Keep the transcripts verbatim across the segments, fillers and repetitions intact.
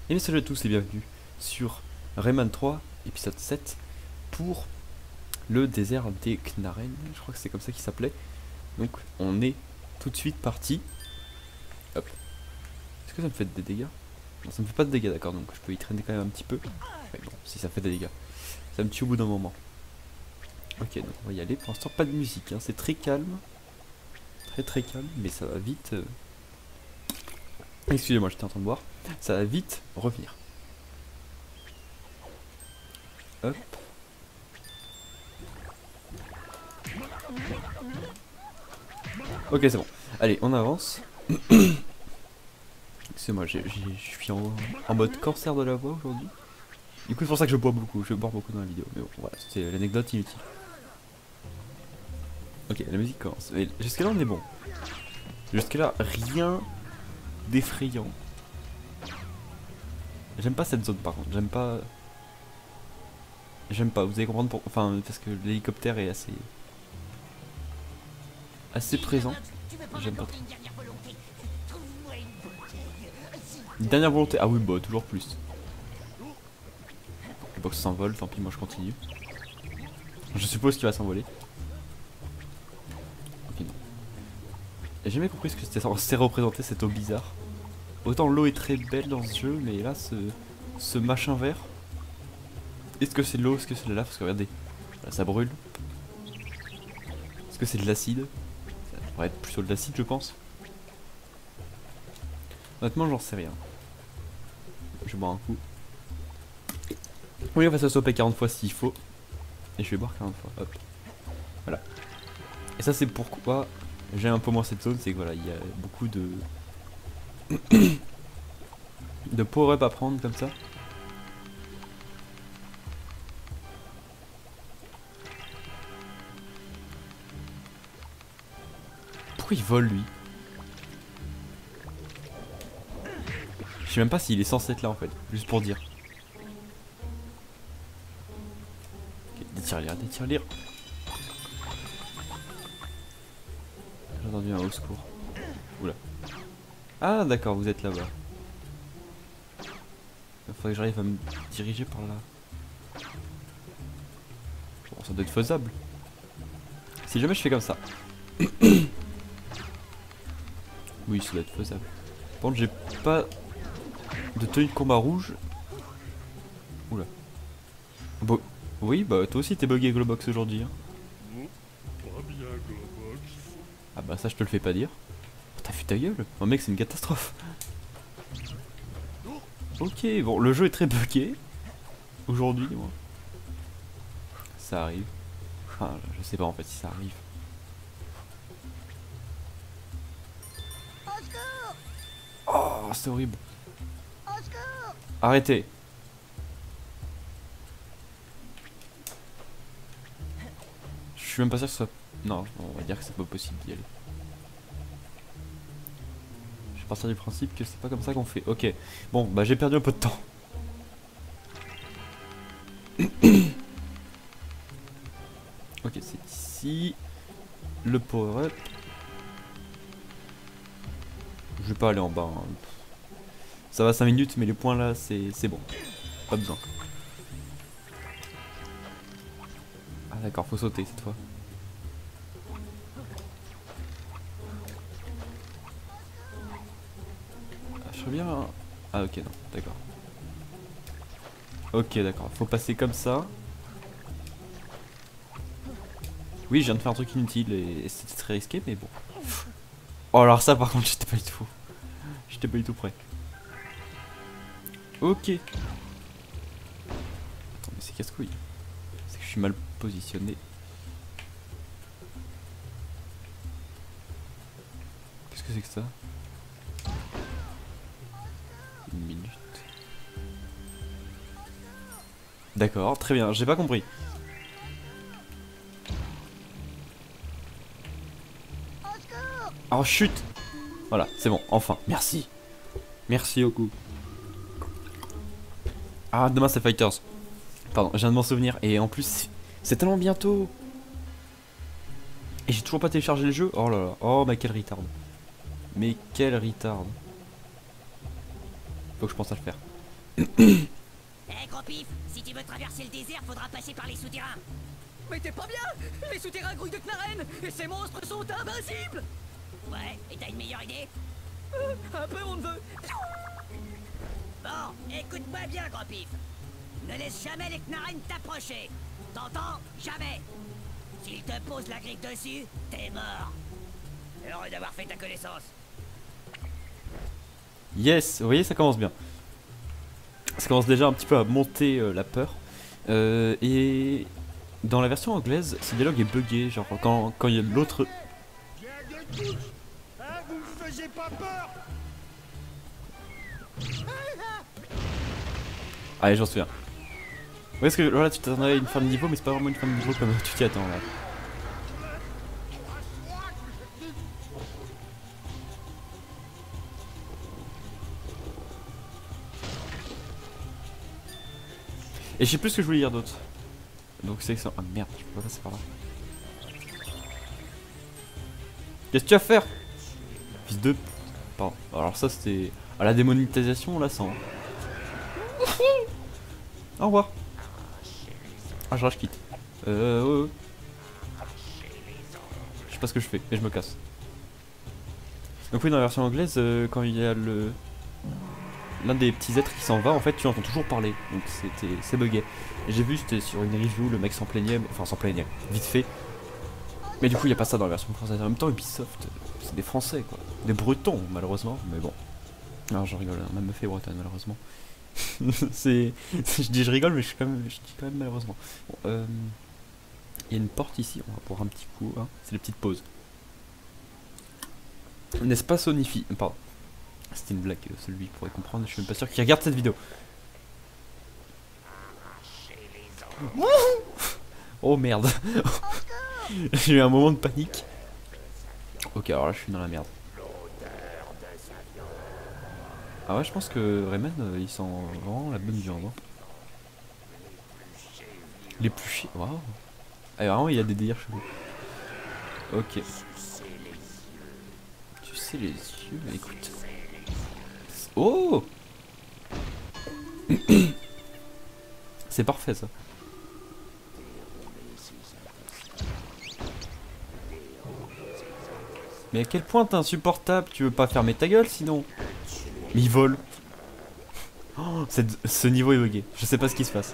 Et salut à tous et bienvenue sur Rayman trois, épisode sept, pour le désert des Knarren, je crois que c'est comme ça qu'il s'appelait. Donc on est tout de suite parti. Hop. Est-ce que ça me fait des dégâts? Non, ça me fait pas de dégâts, d'accord, donc je peux y traîner quand même un petit peu. Mais bon, si ça fait des dégâts, ça me tue au bout d'un moment. Ok, donc on va y aller. Pour l'instant, pas de musique, hein. C'est très calme. Très très calme, mais ça va vite... Euh... Excusez-moi, j'étais en train de boire. Ça va vite revenir. Hop. Ok, c'est bon. Allez, on avance. Excusez-moi, je suis en, en mode cancer de la voix aujourd'hui. Du coup, c'est pour ça que je bois beaucoup. Je bois beaucoup dans la vidéo. Mais bon, voilà, c'est l'anecdote inutile. Ok, la musique commence. Jusqu'à là, on est bon. Jusqu'à là, rien d'effrayant. J'aime pas cette zone par contre. J'aime pas. J'aime pas. Vous allez comprendre pour. Enfin, parce que l'hélicoptère est assez. assez présent. J'aime pas trop. Une dernière volonté. Ah oui, bah toujours plus. Le box s'envole, tant pis, moi je continue. Je suppose qu'il va s'envoler. Ok, non. J'ai jamais compris ce que c'était censé représenter cette eau bizarre. Autant l'eau est très belle dans ce jeu, mais là, ce, ce machin vert. Est-ce que c'est de l'eau? Est-ce que c'est de la lave? Parce que regardez, là, ça brûle. Est-ce que c'est de l'acide? Ça devrait être plutôt de l'acide, je pense. Honnêtement, j'en sais rien. Je vais boire un coup. Oui, on va se stopper quarante fois s'il faut. Et je vais boire quarante fois. Hop. Voilà. Et ça, c'est pourquoi j'ai un peu moins cette zone. C'est que voilà, il y a beaucoup de. de power-up à prendre comme ça. Pourquoi il vole lui? Je sais même pas s'il est censé être là en fait, juste pour dire. Okay, des tirelires, des tirelires. J'ai entendu un au secours. Oula. Ah d'accord, vous êtes là-bas. Il faudrait que j'arrive à me diriger par là. Bon, ça doit être faisable. Si jamais je fais comme ça. Oui, ça doit être faisable. Par contre, j'ai pas de tenue de combat rouge. Oula. Bon, oui, bah toi aussi t'es bugué Globox aujourd'hui. Hein. Ah bah ça je te le fais pas dire. Oh, t'as vu ta gueule? Oh mec, c'est une catastrophe. Ok, bon, le jeu est très bugué. Aujourd'hui, moi. Ça arrive. Enfin, je sais pas en fait si ça arrive. Oh, c'est horrible. Arrêtez. Je suis même pas sûr que ce soit... Non, on va dire que c'est pas possible d'y aller. Je vais partir du principe que c'est pas comme ça qu'on fait. Ok. Bon, bah j'ai perdu un peu de temps. Ok, c'est ici. Le power-up. Je vais pas aller en bas. Hein. Ça va cinq minutes, mais les points là, c'est bon. Pas besoin. Ah d'accord, faut sauter cette fois. Ah, je serais bien... Hein. Ah ok, non, d'accord. Ok, d'accord, faut passer comme ça. Oui, je viens de faire un truc inutile et, et c'était très risqué, mais bon. Oh, alors ça, par contre, j'étais pas du tout. J'étais pas du tout prêt. Ok. Attends, mais c'est casse-couille. C'est que je suis mal positionné. Qu'est-ce que c'est que ça? Une minute. D'accord, très bien, j'ai pas compris. Oh chut. Voilà, c'est bon, enfin, merci. Merci Oku. Ah, demain c'est Fighters. Pardon, je viens de m'en souvenir. Et en plus, c'est tellement bientôt. Et j'ai toujours pas téléchargé le jeu. Oh là là, oh mais quel retard. Mais quel retard. Faut que je pense à le faire. Eh hey, gros pif, si tu veux traverser le désert, faudra passer par les souterrains. Mais t'es pas bien. Les souterrains grouillent de Knarren et ces monstres sont invincibles. Ouais, et t'as une meilleure idée? euh, Un peu on ne veut. Bon, écoute-moi bien, gros pif. Ne laisse jamais les Knarren t'approcher. T'entends? Jamais. S'ils te posent la griffe dessus, t'es mort. Heureux d'avoir fait ta connaissance. Yes, vous voyez, ça commence bien. Ça commence déjà un petit peu à monter euh, la peur. Euh, et dans la version anglaise, ce dialogue est buggé. Genre, quand quand il y a l'autre. Hein, vous me faisiez pas peur. Allez, j'en souviens. Ouais, parce que là, tu t'attendais à une fin de niveau, mais c'est pas vraiment une fin de niveau comme tu t'y attends là. Et je sais plus ce que je voulais dire d'autre. Donc c'est excellent. Ah merde, je peux pas passer par là. Qu'est-ce que tu vas faire? Fils de... Pardon. Alors ça c'était... À la démonétisation on la sent. Au revoir. Ah je rage quitte. Euh... Ouais, ouais. Je sais pas ce que je fais, mais je me casse. Donc oui, dans la version anglaise, euh, quand il y a le... l'un des petits êtres qui s'en va, en fait tu entends toujours parler. Donc c'était... c'est bugué. Et j'ai vu, c'était sur une review, le mec s'en plaignait, enfin s'en plaignait, vite fait. Mais du coup il n'y a pas ça dans la version française. En même temps Ubisoft, c'est des Français quoi. Des Bretons malheureusement, mais bon. Alors je rigole, ma meuf est bretonne malheureusement. c'est... Je dis je rigole mais je, suis quand même... je dis quand même malheureusement. Bon, euh... il y a une porte ici, on va boire un petit coup, hein. C'est les petites pauses. N'est-ce pas Sonifi? Pardon. C'était une blague, celui qui pourrait comprendre, je suis même pas sûr qu'il regarde cette vidéo. Oh merde. J'ai eu un moment de panique. Ok, alors là je suis dans la merde. Ah ouais, je pense que Rayman euh, il sent vraiment la bonne viande. Hein. Les plus chiés. Waouh. Ah, vraiment, il y a des délires chelous. Ok. Tu sais les yeux, écoute. Oh. C'est parfait ça. Mais à quel point t'es insupportable, tu veux pas fermer ta gueule sinon. Mais il vole. Oh, cette, ce niveau est bugué, je sais pas ce qui se passe.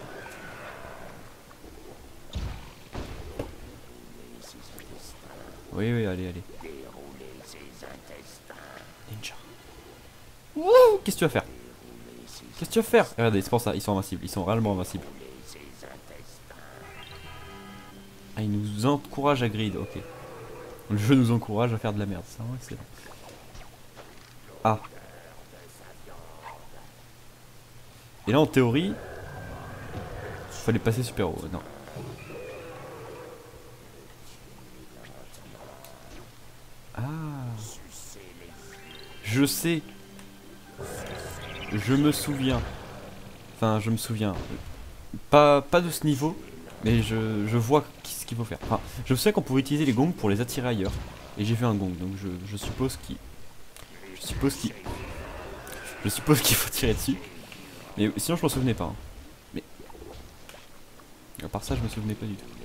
Oui oui allez allez. Ninja. Wouh, qu'est-ce que tu vas faire? Qu'est-ce que tu vas faire? Regardez, c'est pour ça, ils sont invincibles, ils sont réellement invincibles. Ah, il nous encourage à grid, ok. Le jeu nous encourage à faire de la merde, c'est vraiment excellent. Ah. Et là en théorie, fallait passer super haut, non. Ah. Je sais. Je me souviens. Enfin, je me souviens. Pas, pas de ce niveau, mais je, je vois ce qu'il faut faire. Enfin, je me souviens qu'on pouvait utiliser les gongs pour les attirer ailleurs. Et j'ai vu un gong, donc je, je suppose qu'il... Je suppose qu'il... Je suppose qu'il faut tirer dessus. Mais sinon je m'en souvenais pas. Hein. Mais... À part ça, je me souvenais pas du tout.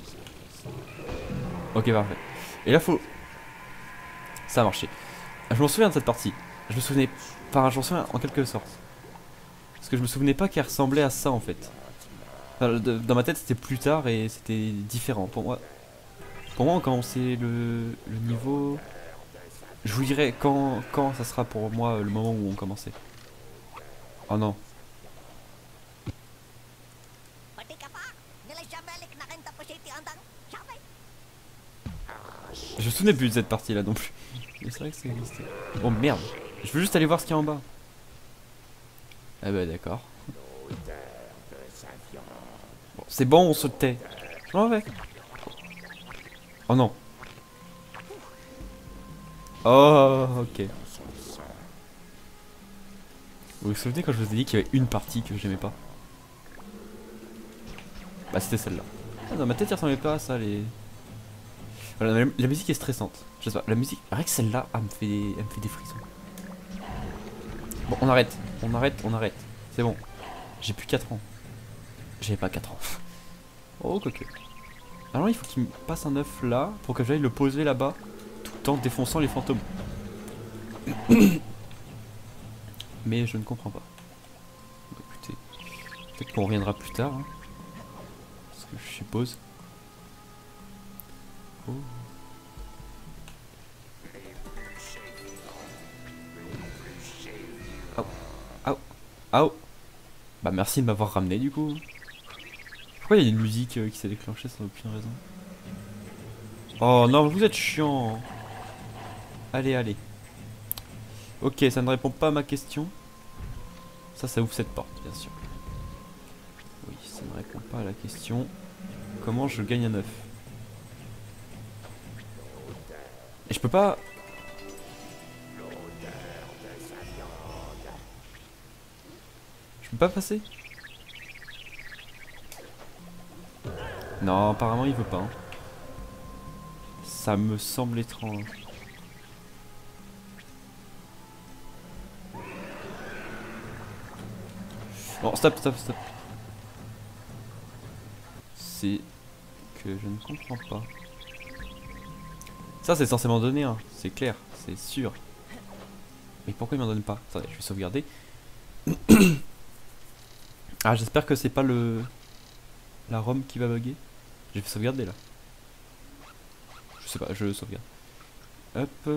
Ok, parfait. Et là, faut... Ça a marché. Je m'en souviens de cette partie. Je me souvenais... Enfin, je m'en souviens en quelque sorte. Parce que je me souvenais pas qu'elle ressemblait à ça en fait. Enfin, dans ma tête c'était plus tard et c'était différent. Pour moi, pour moi on commençait le, le niveau... Je vous dirai quand, quand ça sera pour moi le moment où on commençait. Oh non. Je me souvenais plus de cette partie là non plus. Mais c'est vrai que ça existait. Oh merde. Je veux juste aller voir ce qu'il y a en bas. Ah bah d'accord. Bon, c'est bon, on se tait. Je m'en vais. Oh non. Oh ok. Vous vous souvenez quand je vous ai dit qu'il y avait une partie que j'aimais pas? Bah c'était celle-là. Ah, dans ma tête il ressemblait pas à ça les... Voilà, la, la musique est stressante. Je sais pas, la musique, rien que celle-là, elle me fait, elle me fait des frissons. Bon, on arrête, on arrête, on arrête. C'est bon. J'ai plus quatre ans. J'avais pas quatre ans. Oh, quoique. Alors il faut qu'il me passe un œuf là pour que j'aille le poser là-bas tout en défonçant les fantômes. Mais je ne comprends pas. Bon, écoutez, peut-être qu'on reviendra plus tard. Hein, parce que je suppose. Oh. Oh. Oh. Oh. Bah merci de m'avoir ramené du coup. Pourquoi il y a une musique euh, qui s'est déclenchée sans aucune raison? Oh non, vous êtes chiant. Allez, allez. Ok, ça ne répond pas à ma question. Ça, ça ouvre cette porte, bien sûr. Oui, ça ne répond pas à la question. Comment je gagne un œuf? Et je peux pas... Je peux pas passer? Non, apparemment il veut pas. Hein. Ça me semble étrange. Bon, stop, stop, stop. C'est que je ne comprends pas. Ça, c'est censé m'en donner un, c'est clair, c'est sûr. Mais pourquoi il m'en donne pas? Attendez, je vais sauvegarder. Ah, j'espère que c'est pas le... la ROM qui va bugger. J'ai fait sauvegarder là. Je sais pas, je sauvegarde. Hop.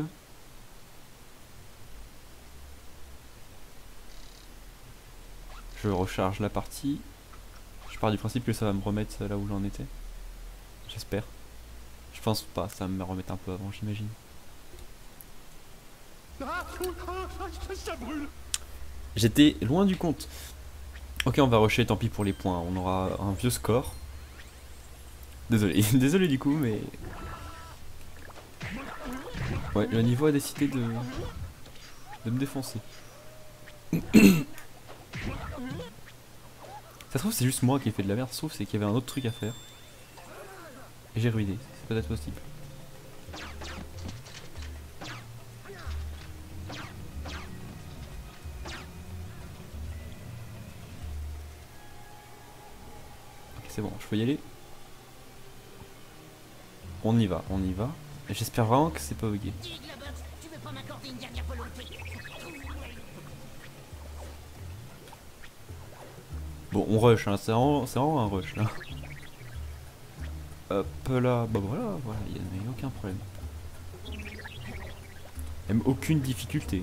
Je recharge la partie. Je pars du principe que ça va me remettre là où j'en étais. J'espère. Je pense pas, ça va me remettre un peu avant, j'imagine. Ça brûle. J'étais loin du compte. Ok, on va rusher, tant pis pour les points. On aura un vieux score. Désolé, désolé du coup, mais... Ouais, le niveau a décidé de... de me défoncer. Ça se trouve, c'est juste moi qui ai fait de la merde. Ça se trouve, c'est qu'il y avait un autre truc à faire. Et j'ai ruiné. C'est peut-être possible. Ok, c'est bon, je peux y aller. On y va, on y va. Et j'espère vraiment que c'est pas bugué. Bon, on rush, hein. C'est vraiment, c'est vraiment un rush là. Hop là, bah voilà, voilà, il n'y a, a aucun problème. Même aucune difficulté.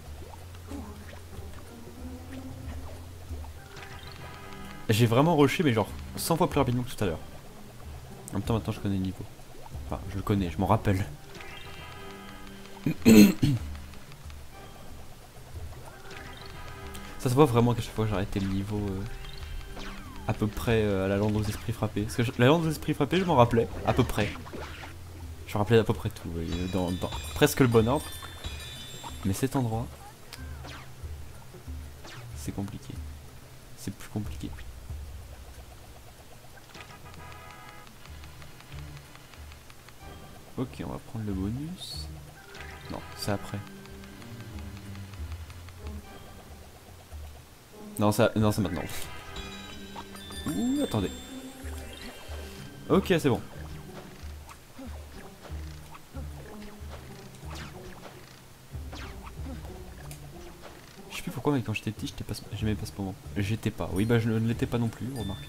J'ai vraiment rushé, mais genre cent fois plus rapidement que tout à l'heure. En même temps, maintenant je connais le niveau. Enfin, je le connais, je m'en rappelle. Ça se voit vraiment qu'à chaque fois j'arrêtais le niveau euh, à peu près euh, à la lande aux esprits frappés. Parce que je, la lande aux esprits frappés, je m'en rappelais, à peu près. Je me rappelais à peu près tout, euh, dans, dans presque le bon ordre. Mais cet endroit, c'est compliqué. C'est plus compliqué. Ok, on va prendre le bonus. Non, c'est après. Non, ça, non, c'est maintenant. Ouh, attendez. Ok, c'est bon. Je sais plus pourquoi, mais quand j'étais petit, j'étais pas, j'aimais pas ce moment. J'étais pas. Oui, bah je ne l'étais pas non plus, remarque.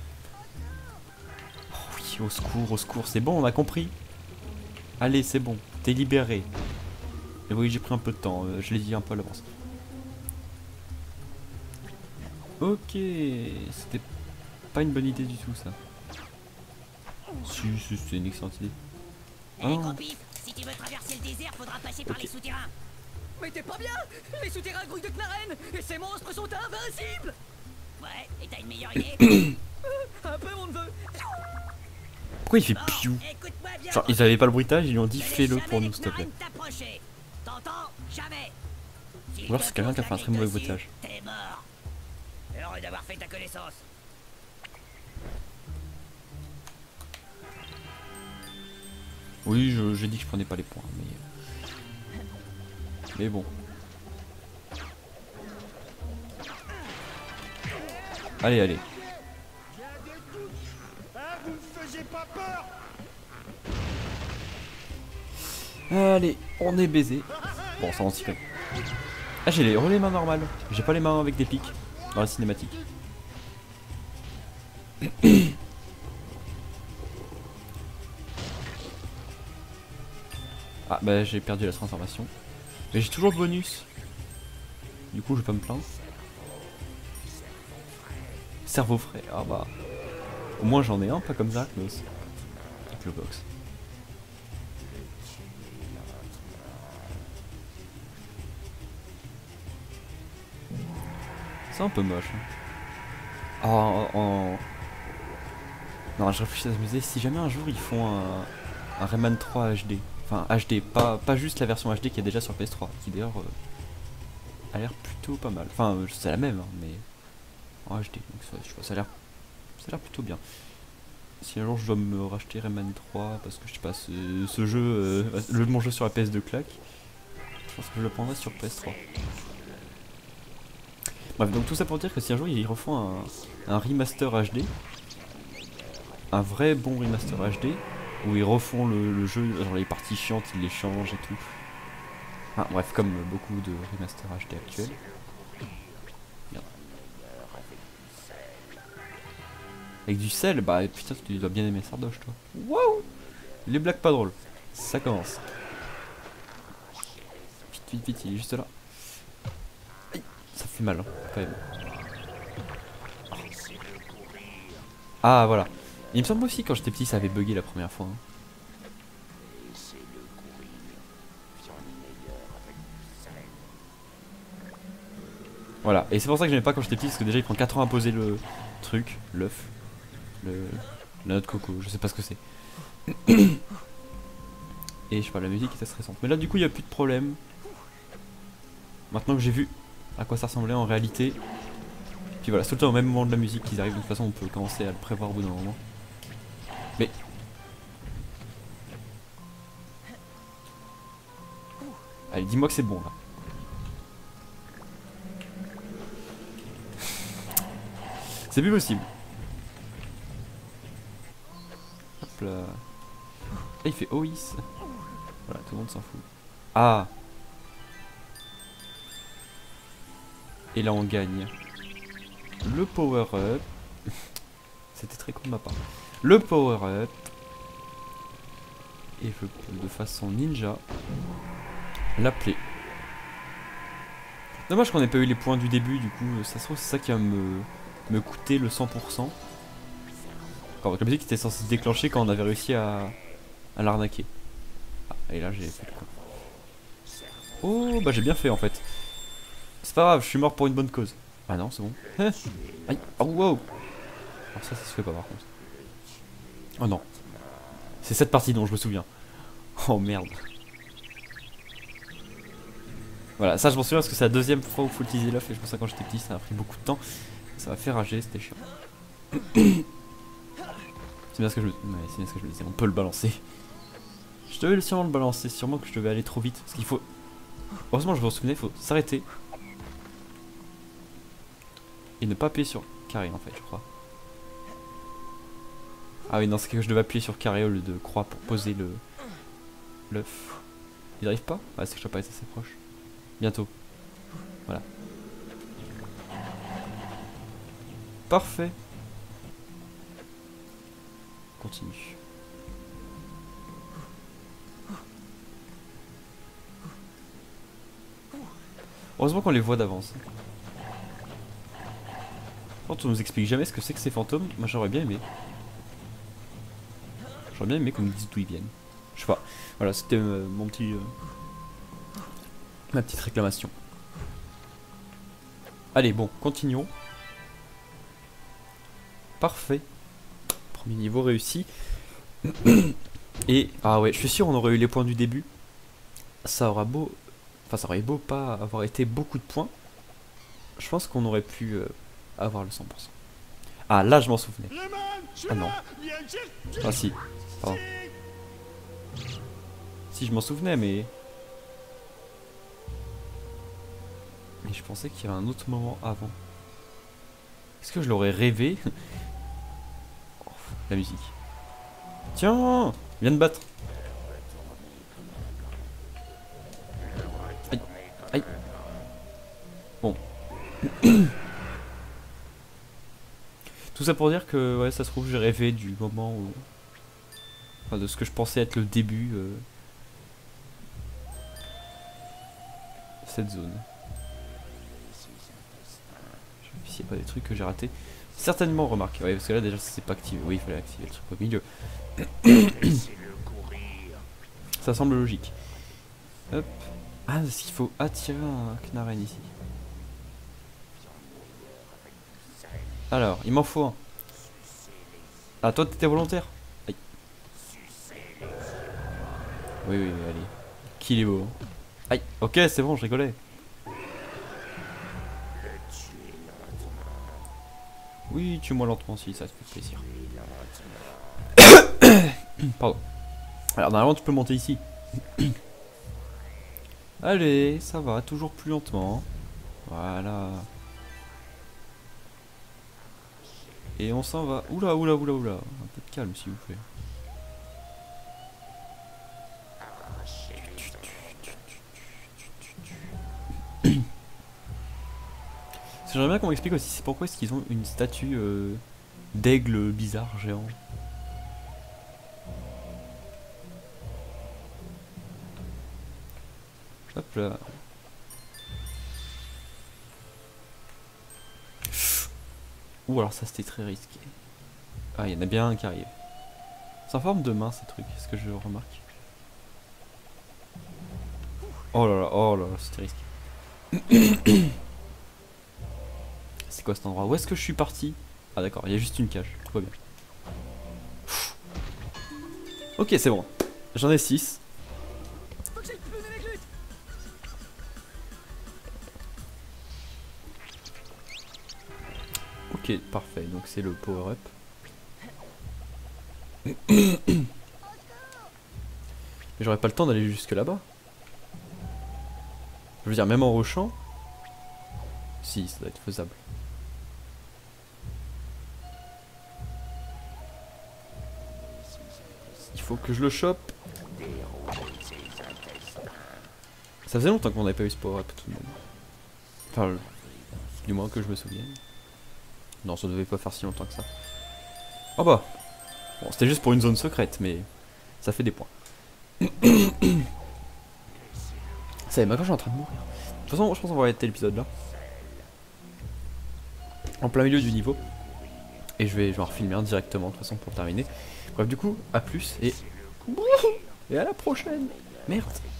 Oh oui, au secours, au secours, c'est bon, on a compris. Allez, c'est bon, t'es libéré. Et oui, j'ai pris un peu de temps, euh, je l'ai dit un peu à l'avance. Ok, c'était pas une bonne idée du tout ça. Si, si, c'est une excellente idée. Eh, Oh. gros pif, si tu veux traverser le désert, faudra passer par Ok. les souterrains. Mais t'es pas bien? Les souterrains grouillent de Knarren et ces monstres sont invincibles. Ouais, et t'as une meilleure idée? Un peu mon neveu. Pourquoi il fait Bon, piou? écoute-moi bien. Genre, gros ils avaient pas le bruitage, ils lui ont dit Ne laisse fais-le jamais pour les nous, s'il te plaît. Knarren t'approcher. T'entends? Jamais. S'il Ou alors te c'est quelqu'un pose qui a la fait un très griffe mauvais dessus, bruitage. T'es mort. Heureux d'avoir fait ta connaissance. Oui, je- j'ai dit que je prenais pas les points, mais... Mais bon. Allez, allez. J'ai un des doutes. Hein, vous me faisiez pas peur. Allez, on est baisé. Bon, ça on s'y fait. Ah, j'ai les, oh, les mains normales. J'ai pas les mains avec des pics dans la cinématique. Ah, bah j'ai perdu la transformation. Mais j'ai toujours le bonus. Du coup, je vais pas me plaindre. Cerveau frais. Ah bah. Au moins j'en ai un, pas comme Zarknos. Avec le box. C'est un peu moche. Hein. Ah, en, en... Non, je réfléchis à ce musée. Si jamais un jour ils font un, un Rayman trois H D. Enfin, H D, pas, pas juste la version H D qui est déjà sur P S trois. Qui d'ailleurs euh, a l'air plutôt pas mal. Enfin, euh, c'est la même, hein, mais en H D. Donc ça, je vois, ça a l'air ça a l'air plutôt bien. Si un jour je dois me racheter Rayman trois parce que je sais pas, ce, ce jeu, euh, le mon jeu sur la P S deux claque, je pense que je le prendrai sur P S trois. Bref, donc tout ça pour dire que si un jour ils refont un, un remaster H D, un vrai bon remaster H D, où ils refont le, le jeu, genre les parties chiantes, ils les changent et tout. Enfin, bref, comme beaucoup de remasters H D actuels. Merde. Avec du sel, bah putain, tu dois bien aimer Sardoche, toi. Waouh! Les blagues pas drôles. Ça commence. Vite, vite, vite, il est juste là. Aïe, ça fait mal, hein, quand même. Ah, voilà. Il me semble aussi, quand j'étais petit, ça avait bugué la première fois. Hein. Voilà, et c'est pour ça que j'aimais pas quand j'étais petit, parce que déjà il prend quatre ans à poser le truc, l'œuf, le, la noix de coco, je sais pas ce que c'est. Et je sais pas, la musique était stressante. Mais là du coup il n'y a plus de problème. Maintenant que j'ai vu à quoi ça ressemblait en réalité. Puis voilà, c'est tout le temps au même moment de la musique qu'ils arrivent, de toute façon on peut commencer à le prévoir au bout d'un moment. Mais... Allez, dis-moi que c'est bon là. C'est plus possible. Hop là. Ah, il fait O I S. Voilà, tout le monde s'en fout. Ah. Et là on gagne. Le power up. C'était très cool de ma part. Le power up. Et je peux de façon ninja l'appeler. Dommage qu'on n'ait pas eu les points du début, du coup ça se trouve c'est ça qui va me, me coûter le cent pour cent. Quand la musique était censée se déclencher quand on avait réussi à, à l'arnaquer. Ah, et là j'ai fait le con. Oh bah j'ai bien fait en fait. C'est pas grave, je suis mort pour une bonne cause. Ah non, c'est bon. Aïe, oh wow. Alors ça, ça se fait pas par contre. Oh non. C'est cette partie dont je me souviens. Oh merde. Voilà, ça je m'en souviens parce que c'est la deuxième fois où il faut utiliser l'œuf et je pense que quand j'étais petit ça a pris beaucoup de temps. Ça m'a fait rager, c'était chiant. C'est bien ce que je ouais, c'est bien ce que je me disais, on peut le balancer. Je devais sûrement le balancer, sûrement que je devais aller trop vite. Parce qu'il faut... Heureusement je me souvenais, il faut s'arrêter. Et ne pas appuyer sur carré en fait, je crois. Ah oui, non, c'est que je devais appuyer sur carré au lieu de croix pour poser le l'œuf. Il arrive pas? Ouais, c'est que je dois pas être assez proche. Bientôt. Voilà. Parfait. Continue. Heureusement qu'on les voit d'avance. Quand on nous explique jamais ce que c'est que ces fantômes, moi j'aurais bien aimé. J'aurais bien aimé qu'on nous dise d'où ils viennent. Je sais pas. Voilà, c'était euh, mon petit... Euh, ma petite réclamation. Allez, bon, continuons. Parfait. Premier niveau réussi. Et, ah ouais, je suis sûr on aurait eu les points du début. Ça aura beau... Enfin, ça aurait beau pas avoir été beaucoup de points. Je pense qu'on aurait pu euh, avoir le cent pour cent. Ah, là, je m'en souvenais. Ah non. Ah si. Pardon. Si, je m'en souvenais, mais... Mais je pensais qu'il y avait un autre moment avant. Est-ce que je l'aurais rêvé? Oh, la musique. Tiens, viens de battre. Aïe, aïe. Bon. Tout ça pour dire que, ouais, ça se trouve, j'ai rêvé du moment où... Enfin, de ce que je pensais être le début... Euh... cette zone. Je sais s'il n'y a pas des trucs que j'ai ratés. Certainement, remarque. Ouais, parce que là, déjà, ça s'est pas activé. Oui, il fallait activer le truc au milieu. Ça semble logique. Hop. Ah, est-ce qu'il faut attirer un Knarren ici? Alors, il m'en faut un. Ah, toi, t'étais volontaire? Aïe. Oui, oui, allez. Qu'il est beau. Aïe, ok, c'est bon, je rigolais. Oui, tue-moi lentement si ça te fait plaisir. Pardon. Alors, normalement, tu peux monter ici. Allez, ça va, toujours plus lentement. Voilà. Et on s'en va. Oula, oula, oula, oula. Un peu de calme, s'il vous plaît. J'aimerais bien qu'on m'explique aussi c'est pourquoi est-ce qu'ils ont une statue euh, d'aigle bizarre géant. Hop là. Ouh, alors ça c'était très risqué. Ah, il y en a bien un qui arrive. C'est en forme de main ces trucs, est-ce que je remarque? Oh là là, oh là là, c'était risqué. C'est quoi cet endroit? Où est-ce que je suis parti? Ah d'accord, il y a juste une cage, tout va bien. Ok, c'est bon. J'en ai six. Faut que j'aille plus de mes glutes. Ok, parfait, donc c'est le power-up. Mais j'aurais pas le temps d'aller jusque là-bas. Je veux dire, même en rushant. Si, ça doit être faisable. Il faut que je le chope. Ça faisait longtemps qu'on n'avait pas eu ce power-up tout de même. Enfin, le... du moins que je me souvienne. Non, ça devait pas faire si longtemps que ça. Oh bah. Bon, c'était juste pour une zone secrète, mais ça fait des points. Ça y est, maintenant je suis en train de mourir. De toute façon, je pense qu'on va arrêter l'épisode là. En plein milieu du niveau. Et je vais, je vais en refilmer un directement, de toute façon, pour terminer. Bref, du coup, à plus et... Et à la prochaine. Merde.